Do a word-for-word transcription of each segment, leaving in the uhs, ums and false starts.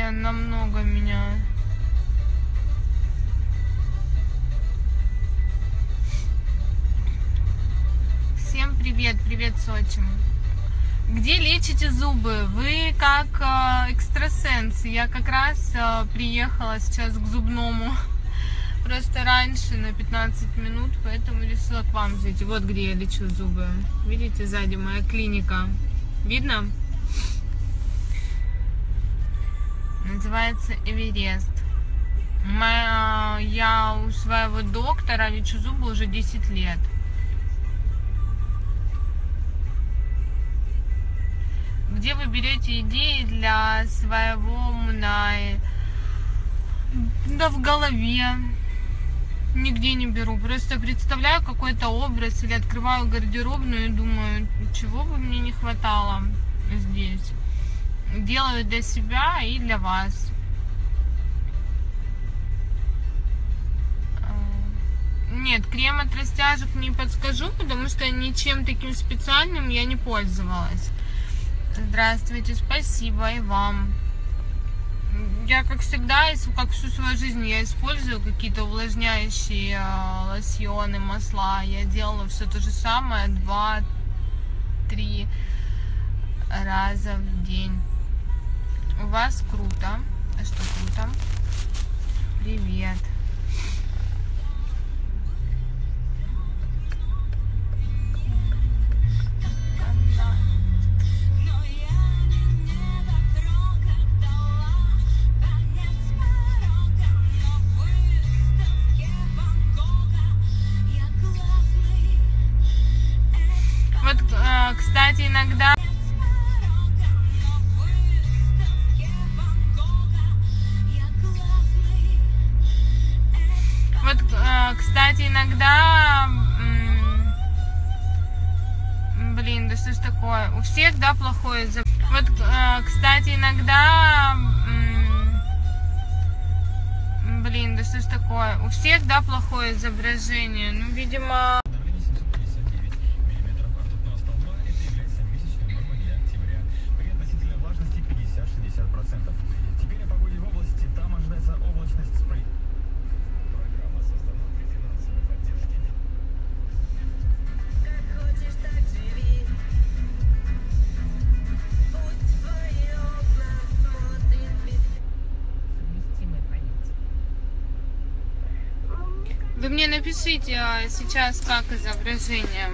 как-то намного меня. Всем привет, привет, Сочи. Где лечите зубы? Вы как э, экстрасенс. Я как раз э, приехала сейчас к зубному. Просто раньше на пятнадцать минут, поэтому решила к вам зайти. Вот где я лечу зубы. Видите, сзади моя клиника. Видно? Называется Эверест. Моя, я у своего доктора лечу зубы уже десять лет. Где вы берете идеи для своего на, да, в голове? Нигде не беру. Просто представляю какой-то образ или открываю гардеробную и думаю, чего бы мне не хватало здесь. Делаю для себя и для вас. Нет, крем от растяжек не подскажу, потому что ничем таким специальным я не пользовалась. Здравствуйте, спасибо и вам. Я, как всегда, как всю свою жизнь, я использую какие-то увлажняющие лосьоны, масла. Я делала все то же самое два-три раза в день. У вас круто. А что круто? Привет. Вот, кстати, иногда... Вот, кстати, иногда... Блин, да что ж такое? У всех, да, плохое изображение. Вот, кстати, иногда... Блин, да что ж такое? У всех, да, плохое изображение. Ну, видимо... Вы мне напишите сейчас, как изображение.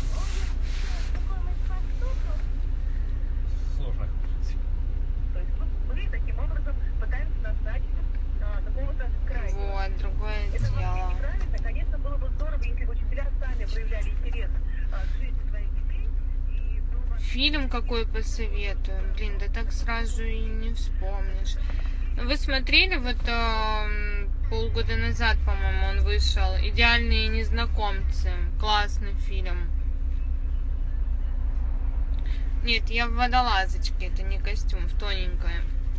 Сложно. То есть мы таким образом пытаемся назначить какого-то крайнего. Вот, другое Это дело. неправильно. Конечно, было бы здорово, если бы учителя сами проявляли интерес к жизни своих детей. И было... Фильм какой посоветую? Блин, да так сразу и не вспомнишь. Вы смотрели, вот э, полгода назад, по-моему, он вышел. «Идеальные незнакомцы». Классный фильм. Нет, я в водолазочке, это не костюм, в тоненькое.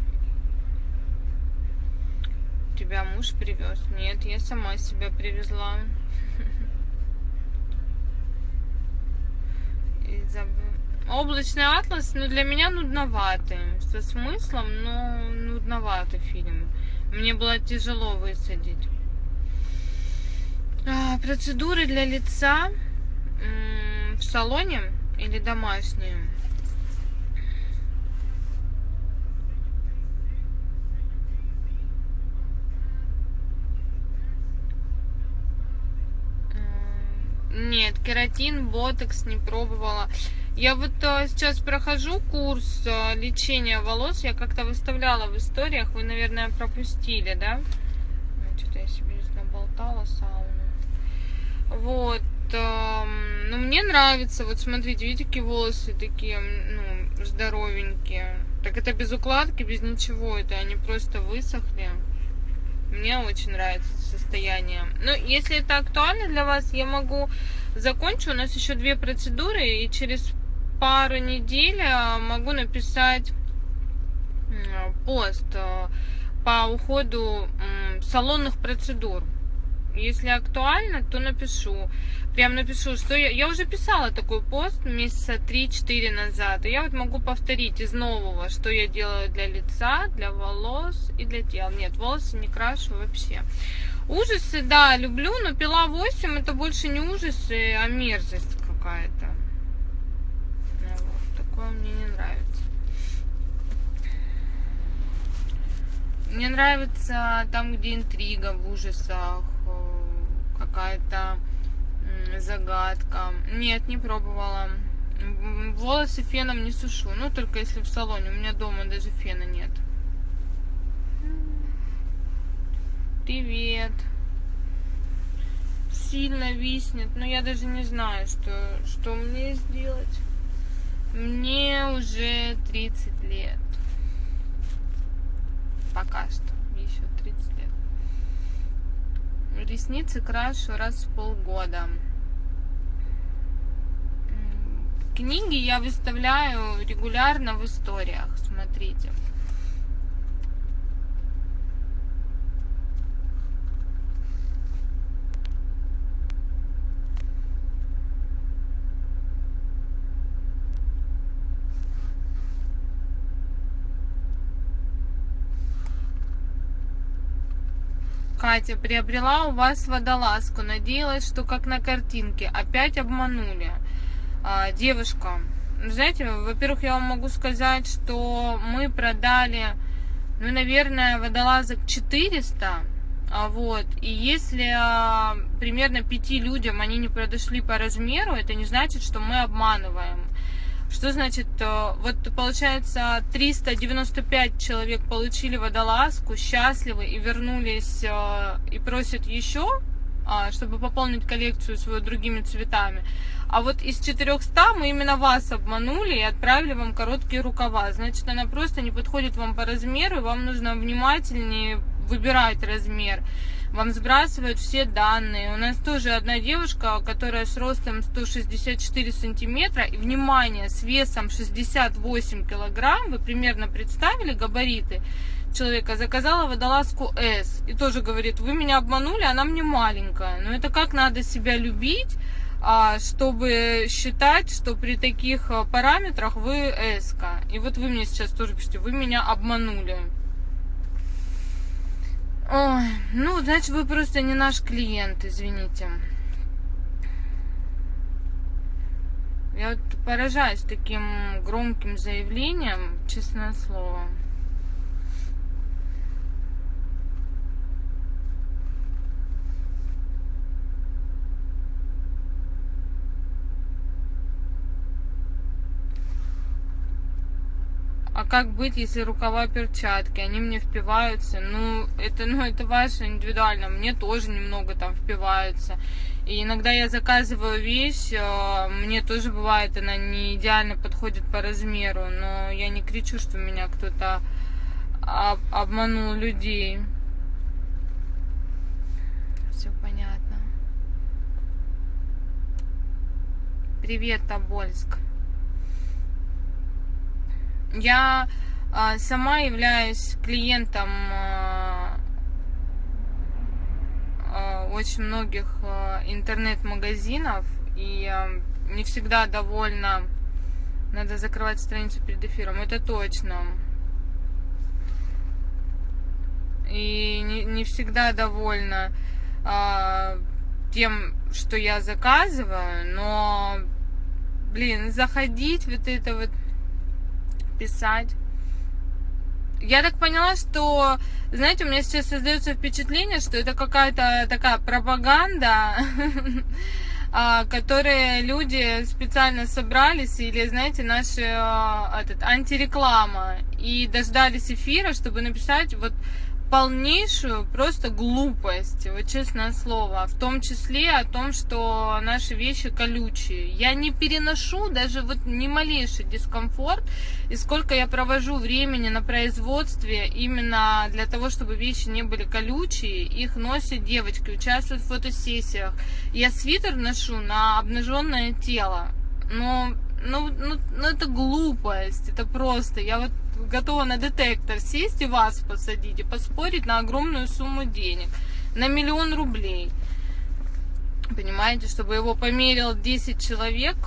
Тебя муж привез? Нет, я сама себя привезла. Облачный атлас, ну, для меня нудноватый. Со смыслом, но нудноватый фильм. Мне было тяжело высадить. А, процедуры для лица в салоне или домашние? Нет, кератин, ботокс не пробовала. Я вот а, сейчас прохожу курс а, лечения волос. Я как-то выставляла в историях. Вы, наверное, пропустили, да? Ну, что-то я себе здесь наболтала сауну. Вот. А, ну, мне нравится. Вот смотрите, видите, какие волосы такие, ну, здоровенькие. Так это без укладки, без ничего. Это они просто высохли. Мне очень нравится состояние. Но если это актуально для вас, я могу закончу. У нас еще две процедуры, и через пару недель могу написать пост по уходу салонных процедур. Если актуально, то напишу. Прям напишу, что я... Я уже писала такой пост месяца три-четыре назад. И я вот могу повторить из нового, что я делаю для лица, для волос и для тела. Нет, волосы не крашу вообще. Ужасы, да, люблю, но пила восемь это больше не ужасы, а мерзость какая-то. Вот, такое мне не нравится. Мне нравится там, где интрига в ужасах, какая-то загадка. Нет, не пробовала. Волосы феном не сушу, ну только если в салоне. У меня дома даже фена нет. Привет. Сильно виснет, но я даже не знаю, что, что мне сделать. Мне уже тридцать лет. Пока что. Еще тридцать лет. Ресницы крашу раз в полгода. Книги я выставляю регулярно в историях. Смотрите. Катя, приобрела у вас водолазку. Надеялась, что как на картинке. Опять обманули. А, девушка, знаете, во-первых, я вам могу сказать, что мы продали, ну, наверное, водолазок четыреста. А, вот. И если а, примерно пяти людям они не подошли по размеру, это не значит, что мы обманываем. Что значит, вот получается триста девяносто пять человек получили водолазку, счастливы и вернулись и просят еще, чтобы пополнить коллекцию свою другими цветами. А вот из четырёхсот мы именно вас обманули и отправили вам короткие рукава. Значит, она просто не подходит вам по размеру, и вам нужно внимательнее выбирать размер. Вам сбрасывают все данные. У нас тоже одна девушка, которая с ростом сто шестьдесят четыре сантиметра и, внимание, с весом шестьдесят восемь килограмм, вы примерно представили габариты человека, заказала водолазку S. И тоже говорит, вы меня обманули, она мне маленькая. Но это как надо себя любить, чтобы считать, что при таких параметрах вы S-ка. И вот вы мне сейчас тоже пишете, вы меня обманули. Ой, ну, значит, вы просто не наш клиент, извините. Я вот поражаюсь таким громким заявлением, честное слово. А как быть, если рукава перчатки, они мне впиваются? Ну, это, ну, это ваше индивидуально. Мне тоже немного там впиваются. И иногда я заказываю вещь, мне тоже бывает, она не идеально подходит по размеру. Но я не кричу, что меня кто-то об, обманул людей. Все понятно. Привет, Тобольск. Я а, сама являюсь клиентом а, а, очень многих а, интернет-магазинов и а, не всегда довольна. Надо закрывать страницу перед эфиром, это точно. И не, не всегда довольна а, тем, что я заказываю, но, блин, заходить вот это вот писать. Я так поняла, что, знаете, у меня сейчас создается впечатление, что это какая-то такая пропаганда, которые люди специально собрались, или, знаете, наши этот, антиреклама, и дождались эфира, чтобы написать вот полнейшую просто глупость, вот честное слово, в том числе о том, что наши вещи колючие. Я не переношу даже вот ни малейший дискомфорт, и сколько я провожу времени на производстве именно для того, чтобы вещи не были колючие, их носят девочки, участвуют в фотосессиях. Я свитер ношу на обнаженное тело, но ну, ну, ну это глупость, это просто, я вот готова на детектор сесть и вас посадить, и поспорить на огромную сумму денег. на миллион рублей. Понимаете, чтобы его померил десять человек.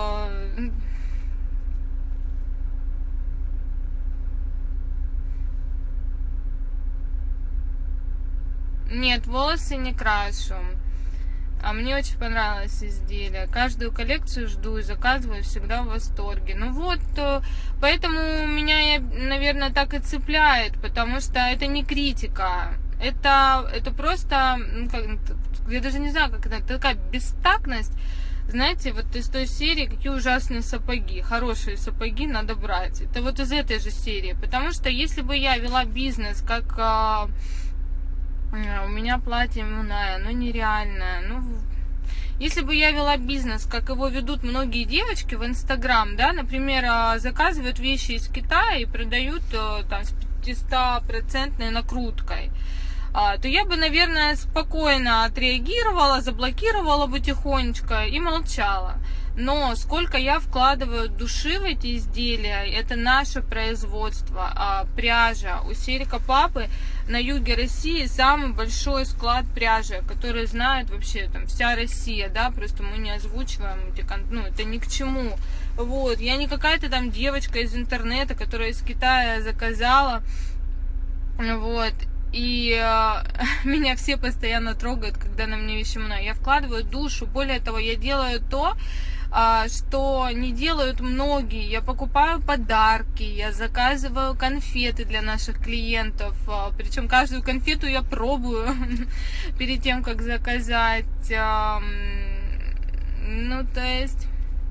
Нет, волосы не крашу. А мне очень понравилось изделие. Каждую коллекцию жду и заказываю, всегда в восторге. Ну вот, поэтому меня, наверное, так и цепляет, потому что это не критика. Это, это просто, ну, как, я даже не знаю, как это, такая бестактность. Знаете, вот из той серии, какие ужасные сапоги. Хорошие сапоги надо брать. Это вот из этой же серии. Потому что если бы я вела бизнес, как... У меня платье иммунное, но нереальное. Ну, если бы я вела бизнес, как его ведут многие девочки в Инстаграм, да, например, заказывают вещи из Китая и продают там с пятистопроцентной накруткой, то я бы, наверное, спокойно отреагировала, заблокировала бы тихонечко и молчала. Но сколько я вкладываю души в эти изделия, это наше производство, а, пряжа. У Серика папы на юге России самый большой склад пряжи, который знает вообще там вся Россия, да, просто мы не озвучиваем эти, ну, это ни к чему. Вот, я не какая-то там девочка из интернета, которая из Китая заказала, вот. И э, меня все постоянно трогают, когда на мне вещи много. Я вкладываю душу. Более того, я делаю то, э, что не делают многие. Я покупаю подарки, я заказываю конфеты для наших клиентов. Э, причем каждую конфету я пробую перед тем, как заказать. Э, ну, то есть...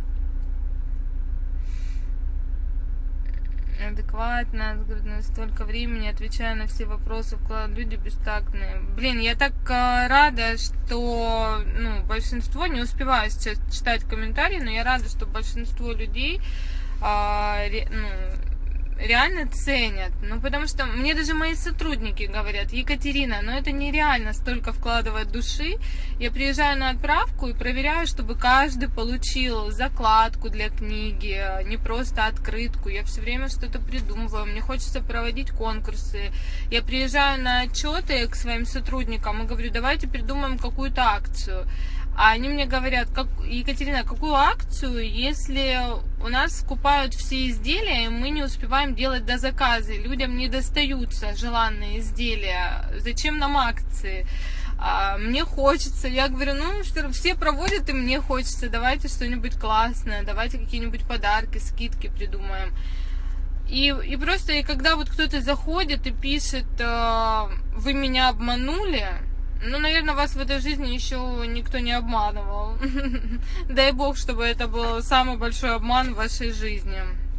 адекватно, столько времени, отвечаю на все вопросы, вкладываю, люди бестактные. Блин, я так э, рада, что, ну, большинство, не успеваю сейчас читать комментарии, но я рада, что большинство людей э, ре, ну, реально ценят. Ну, потому что мне даже мои сотрудники говорят: Екатерина, ну это нереально столько вкладывать души. Я приезжаю на отправку и проверяю, чтобы каждый получил закладку для книги, не просто открытку. Я все время что-то придумываю, мне хочется проводить конкурсы. Я приезжаю на отчеты к своим сотрудникам и говорю: давайте придумаем какую-то акцию. А они мне говорят: как, Екатерина, какую акцию, если у нас скупают все изделия, и мы не успеваем делать до заказа, людям не достаются желанные изделия, зачем нам акции? А мне хочется, я говорю, ну, все проводят, и мне хочется, давайте что-нибудь классное, давайте какие-нибудь подарки, скидки придумаем. И, и просто, и когда вот кто-то заходит и пишет: вы меня обманули, ну, наверное, вас в этой жизни еще никто не обманывал. Дай бог, чтобы это был самый большой обман в вашей жизни.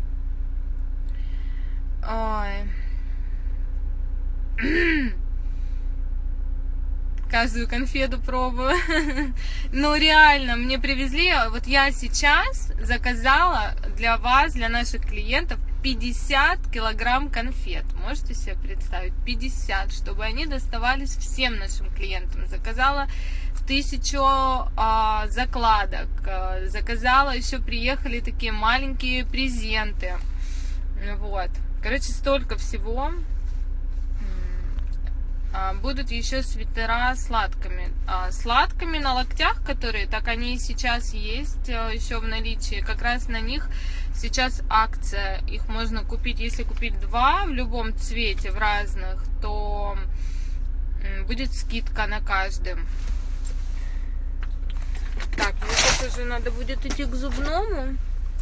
Ой. Каждую конфету пробую. Ну, реально, мне привезли, вот я сейчас заказала для вас, для наших клиентов, пятьдесят килограмм конфет. Можете себе представить? пятьдесят, чтобы они доставались всем нашим клиентам. Заказала в тысячу а, закладок. Заказала, еще приехали такие маленькие презенты. Вот. Короче, столько всего. Будут еще свитера с латками. С латками на локтях, которые, так они и сейчас есть еще в наличии. Как раз на них сейчас акция. Их можно купить, если купить два в любом цвете, в разных, то будет скидка на каждый. Так, ну сейчас уже надо будет идти к зубному.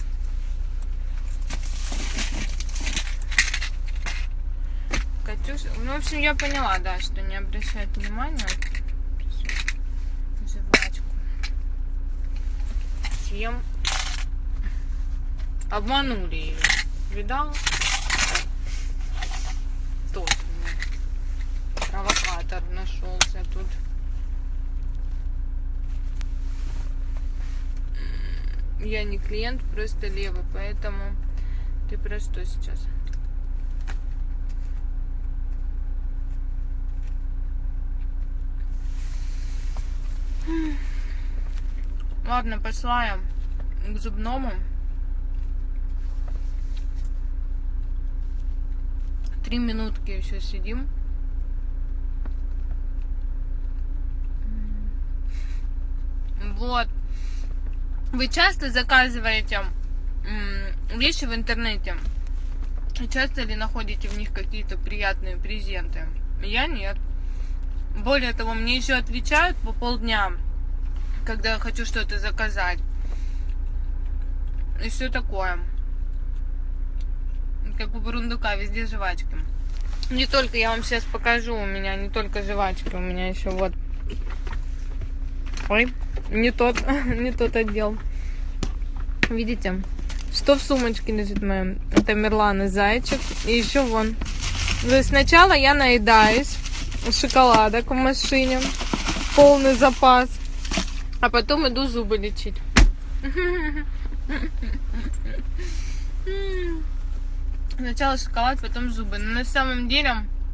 Катюша, ну, в общем, я поняла, да, что не обращает внимания. Жвачку. Съем. Обманули ее. Видал? Тот провокатор нашелся тут. Я не клиент, просто левый, поэтому ты про что сейчас? Ладно, пошла я к зубному. Три минутки еще сидим. Вот. Вы часто заказываете м, вещи в интернете? Часто ли находите в них какие-то приятные презенты? Я нет. Более того, мне еще отвечают по полдня, когда я хочу что-то заказать. И все такое. Как у бурундука, везде жвачки. Не только, я вам сейчас покажу, у меня не только жвачки, у меня еще вот... Ой, не тот, не тот отдел. Видите, что в сумочке лежит моем? Это Мерлан и зайчик. И еще вон. То есть сначала я наедаюсь шоколадок в машине. Полный запас. А потом иду зубы лечить. Сначала шоколад, потом зубы. Но на самом деле...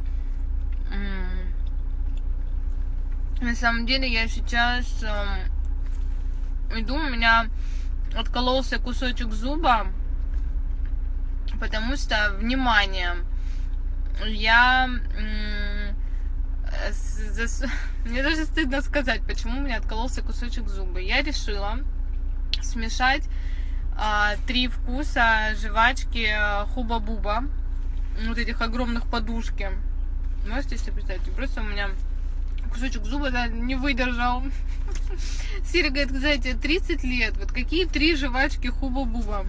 На самом деле я сейчас э, иду, у меня откололся кусочек зуба, потому что, внимание, я... Э, зас... Мне даже стыдно сказать, почему у меня откололся кусочек зуба. Я решила смешать э, три вкуса жвачки Хуба-Буба, вот этих огромных подушки. Можете себе представить? Просто у меня... кусочек зуба, да, не выдержал. Сира говорит, знаете, тридцать лет. Вот какие три жвачки Хуба-Буба.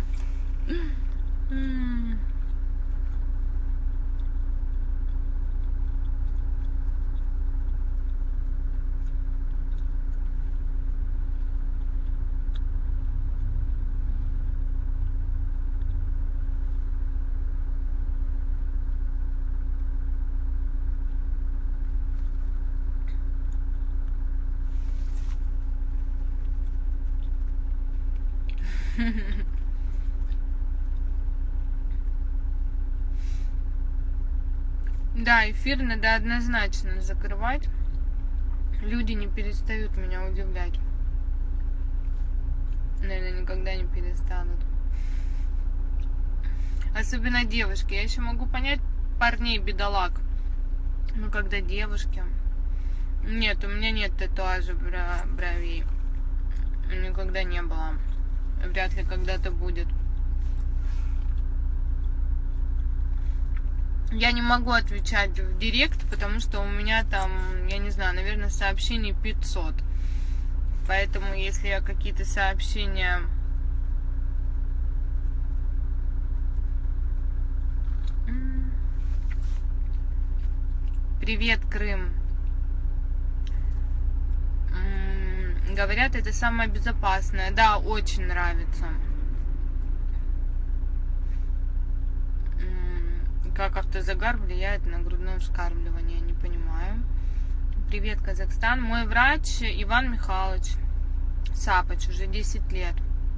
Да, эфир надо однозначно закрывать. Люди не перестают меня удивлять. Наверное, никогда не перестанут. Особенно девушки. Я еще могу понять парней бедолаг. Но когда девушки... Нет, у меня нет татуажа бровей. Никогда не было. Вряд ли когда-то будет. Я не могу отвечать в директ, потому что у меня там, я не знаю, наверное, сообщений пятьсот. Поэтому, если я какие-то сообщения... Привет, Крым. Говорят, это самое безопасное. Да, очень нравится. Как автозагар влияет на грудное вскармливание, не понимаю. Привет, Казахстан. Мой врач Иван Михайлович Сапач, уже десять лет.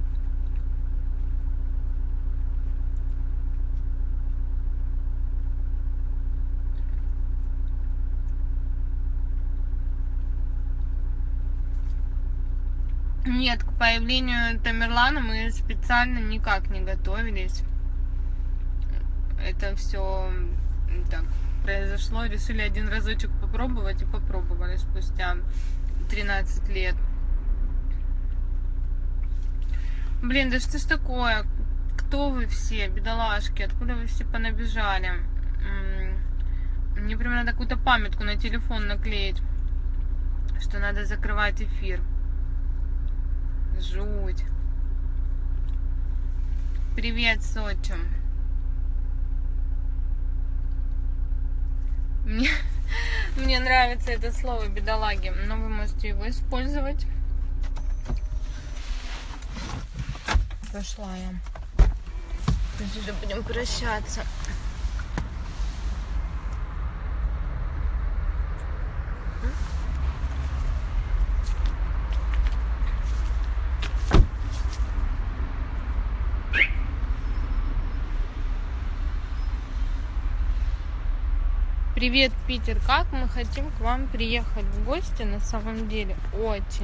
Нет, к появлению Тамерлана мы специально никак не готовились. Это все так произошло. Решили один разочек попробовать и попробовали спустя тринадцать лет. Блин, да что ж такое? Кто вы все, бедолажки? Откуда вы все понабежали? Мне прям надо какую-то памятку на телефон наклеить, что надо закрывать эфир. Жуть. Привет, Сочи. Мне, мне нравится это слово бедолаги, но вы можете его использовать. Пошла я. Сейчас уже будем прощаться. Привет, Питер. Как мы хотим к вам приехать в гости, на самом деле, очень.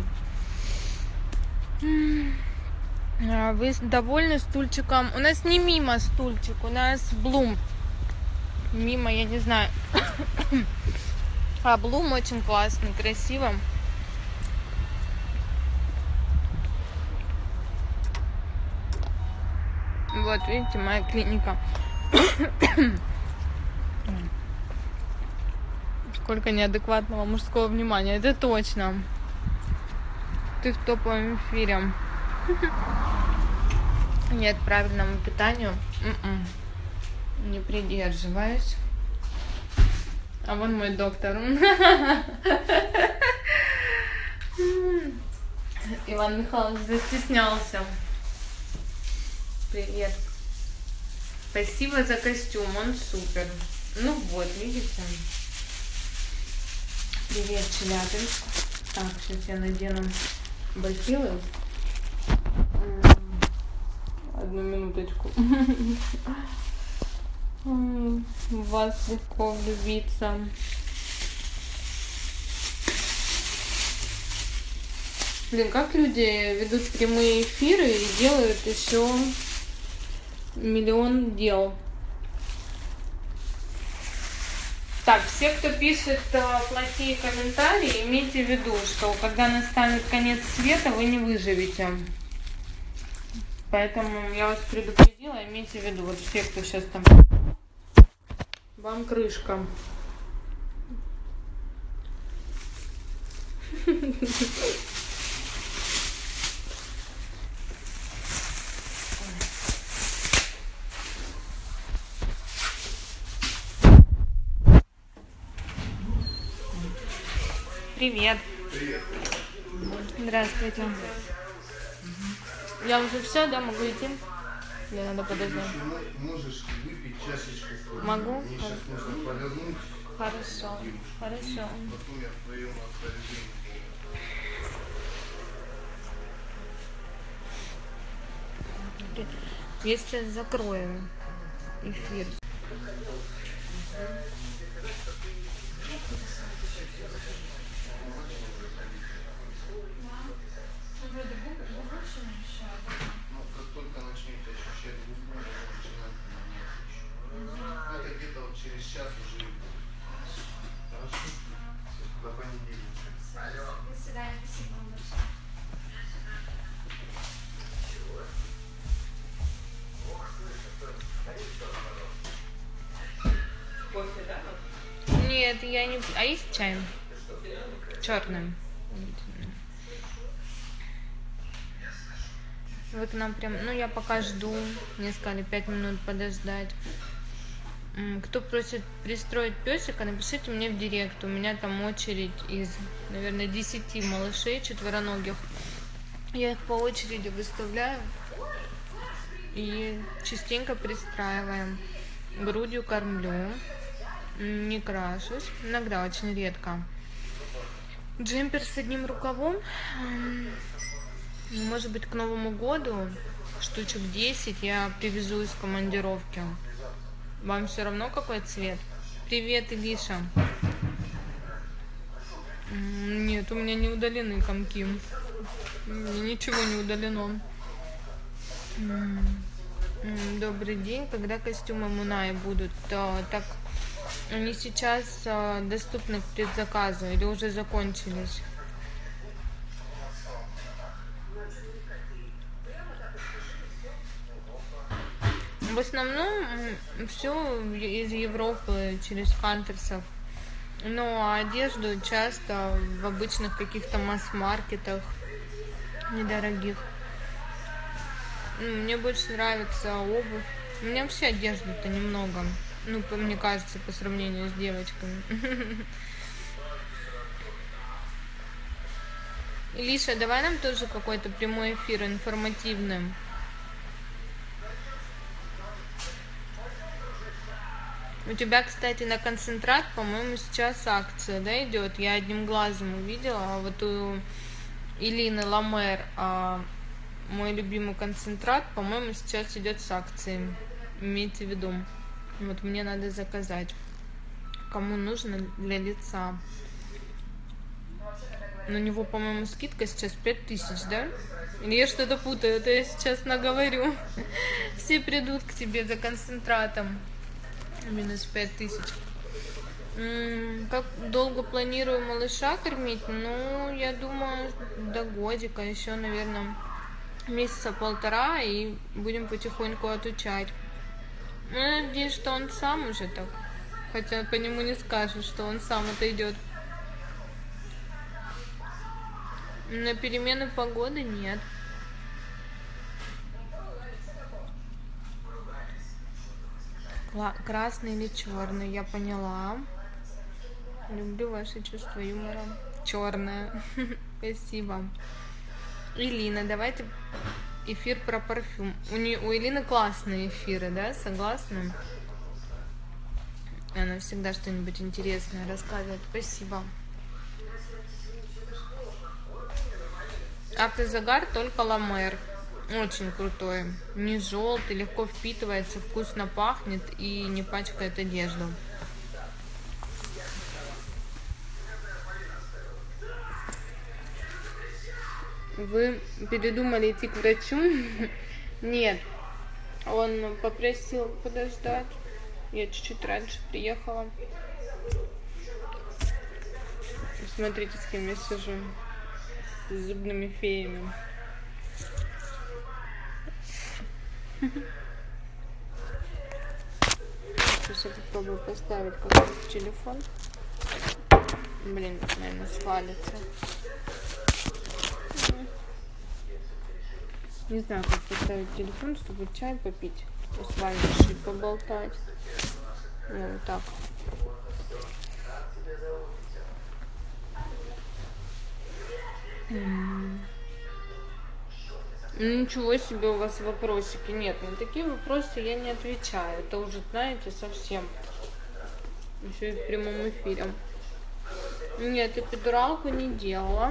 Вы довольны стульчиком? У нас не мимо стульчик, у нас Блум. Мимо, я не знаю. А Блум очень классный, красиво. Вот, видите, моя клиника. Сколько неадекватного мужского внимания. Это точно. Ты в топовом эфире. Нет, правильному питанию м-м, не придерживаюсь. А вон мой доктор. Иван Михайлович застеснялся. Привет. Спасибо за костюм, он супер. Ну вот, видите. Привет, Челябинск. Так, сейчас я надену бахилы. Одну минуточку. В вас легко влюбиться. Блин, как люди ведут прямые эфиры и делают еще миллион дел. Так, все, кто пишет э, плохие комментарии, имейте в виду, что когда настанет конец света, вы не выживете. Поэтому я вас предупредила, имейте в виду, вот все, кто сейчас там, вам крышка. Привет. Привет. Здравствуйте. Я уже все, да, могу идти? Мне надо подождать. Можешь выпить чашечку. Могу? Мне сейчас нужно повернуть. Хорошо, хорошо. Потом я в твоем распоряжении. Я сейчас закрою эфир. Но как только начнете ощущать губу, начинать поменяться еще. Это где-то вот через час уже и будет. Хорошо? До понедельника. До свидания, спасибо вам большое. Нет, я не... А есть чай? Черный. Вы к нам прям... Ну, я пока жду. Мне сказали пять минут подождать. М, Кто просит пристроить песика, напишите мне в директ. У меня там очередь из, наверное, десяти малышей четвероногих. Я их по очереди выставляю. И частенько пристраиваем. Грудью кормлю. Не крашусь. Иногда, очень редко. Джемпер с одним рукавом. м, Может быть, к Новому году штучек десять я привезу из командировки. Вам все равно какой цвет? Привет, Илиша. М, Нет, у меня не удалены комки. У меня ничего не удалено. М, м, Добрый день. Когда костюмы Мунаи будут? То, так, они сейчас а, доступны к предзаказу или уже закончились? В основном все из Европы через хантерсов. Но одежду часто в обычных каких-то масс-маркетах недорогих. Ну, мне больше нравится обувь. У меня вообще одежды-то немного. Ну, по- мне кажется, по сравнению с девочками. Илиша, давай нам тоже какой-то прямой эфир информативный. У тебя, кстати, на концентрат, по-моему, сейчас акция, да, идет. Я одним глазом увидела. А вот у Илины Ламер, а, мой любимый концентрат, по-моему, сейчас идет с акцией. Имейте в виду. Вот мне надо заказать. Кому нужно для лица. На него, по-моему, скидка сейчас пять тысяч, да? Или я что-то путаю, это я сейчас наговорю. Все придут к тебе за концентратом. Минус пять тысяч. М, Как долго планирую малыша кормить? Ну, я думаю, до годика еще, наверное, месяца полтора и будем потихоньку отучать. Ну, я надеюсь, что он сам уже так. Хотя по нему не скажешь, что он сам отойдет. На перемены погоды нет. Кла- Красный или черный, я поняла. Люблю ваше чувство юмора. Черное. Спасибо. Илина, давайте эфир про парфюм. У, не, у Илины классные эфиры, да? Согласны? Она всегда что-нибудь интересное рассказывает. Спасибо. Автозагар только Ламер. Очень крутой. Не желтый, легко впитывается, вкусно пахнет и не пачкает одежду. Вы передумали идти к врачу? Нет. Он попросил подождать. Я чуть-чуть раньше приехала. Смотрите, с кем я сижу. С зубными феями. Сейчас я попробую поставить какой-то телефон. Блин, наверное, свалится. Не знаю, как поставить телефон, чтобы чай попить с вами и поболтать. Ну, вот так. М-м. Ничего себе у вас вопросики. Нет, на такие вопросы я не отвечаю. Это уже, знаете, совсем. Еще и в прямом эфире. Нет, эпидуралку не делала.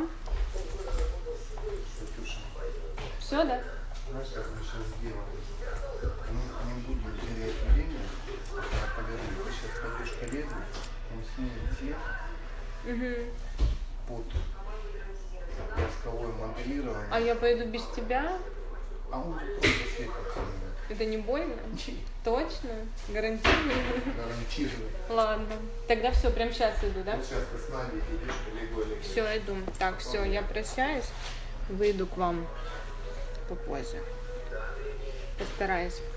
Все, да? Знаешь, как мы сейчас сделаем? Мы не будем терять время, пока повернем. Ты сейчас пойдешь к коллегу, он снимет цвет Угу. под восковое моделирование. А я пойду без тебя? А он же просто цвет так снимет. Это не больно? Точно? Гарантирую? Гарантирую. Ладно. Тогда все, прям сейчас иду, да? Вот сейчас ты с нами идешь к коллегу Олегу. Все, иду. Так, все, я прощаюсь. Выйду к вам попозже. Постараюсь.